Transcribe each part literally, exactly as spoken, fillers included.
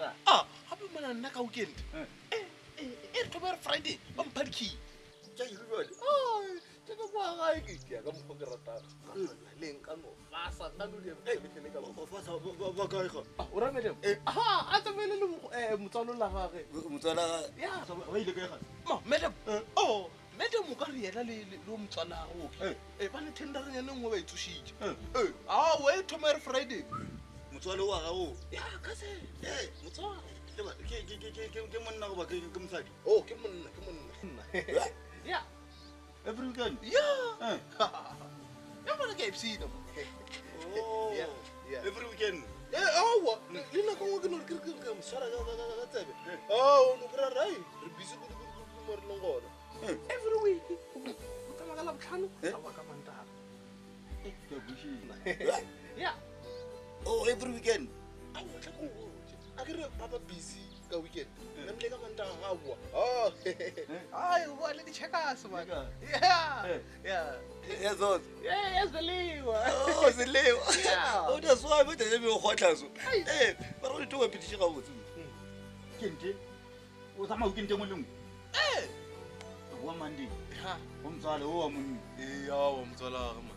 Ah, hape mana nna ka weekend. Eh, eh, eh, Tomorrow Friday, on party. Ja ile jwale. Ah, ke ka bua ga ke ke ka mo ke rata. Ka nna leng ka no. Fasa ka no di ke le ka Go fasa ba kae ga? Ah, o rame dem. Eh, aha, a tsamele le eh motswalo la gage. Motswala Ya, ba ile kae ga? ma, madam. Oh, madam mo ka re yena le le motswala go. Eh, ba le tendering ene ngwe ba itsushitse. Eh, ah, we Tomorrow Friday. Motswala wa gago. Ya, ka se. Eh, motswala. Ke ke ke ke ke monna go ba ke ke mosadi. Oh, ke monna, ke monna. Ya. Every weekend. Ya. Eh. Ya bona ke F C no. Oh. Yeah, yeah. Every weekend. Eh, awa, le na go ke no ke ke ke msara ga ga ga tsebe. Oh, no bra rai. Re busy go mo re longona. Every week. O tla ga la botlhano, a ba ka mantara. Eh, ke bushi. Ya. Oh, every weekend. Awa tla go go. A ke re papa busy ka weekend. Nna le ka mantara ga bua. Oh. Ai, o ba le di checkers man. Yeah. Yeah. Yazos. Yeah, yes believe. Oh, zelewa. Yeah. Oh, that's why ba tele me go khotla so. Eh, ba re to wa pitise ga botse. Kente. O tsama o kente mo lengwe. Eh. Wa Monday. Ha. O mtswala o wa monni. Eh, ya wa motswala ga man.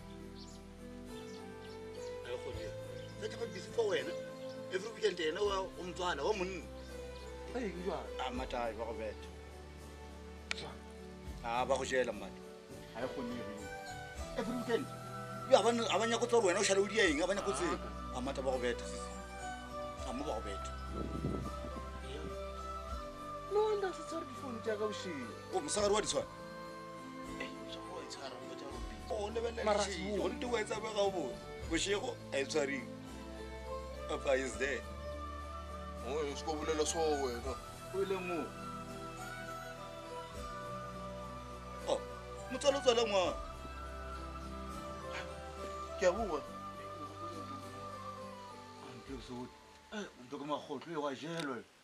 Ai go le. Se ke ba busy for wena. Every weekend ena wa o mtswala wa monni. Ai, ke jwa. Ah, matai ba go beta. Ah, ba go jela mate. Ai go ne re. Every weekend. Ya bana abanya go tsoro wena o shale o di eng abanya go tsena. A mata ba go beta sisi. A mo ba go beta. No wonder se tsare di phone tja ka boshilo. O mosagare wa di tshwana. Eh, so go e tshara mo tja robi. O le bana le shi. O nte wa etsa ba ga bo. Boshego a e tshwaring. Papa is there. Oh, e sko bolela so wena. O ile mo. Oh, motswala tswala ngwa. Ke a bua. Anke so. Eh, ntoko magotlo e wa jelwe.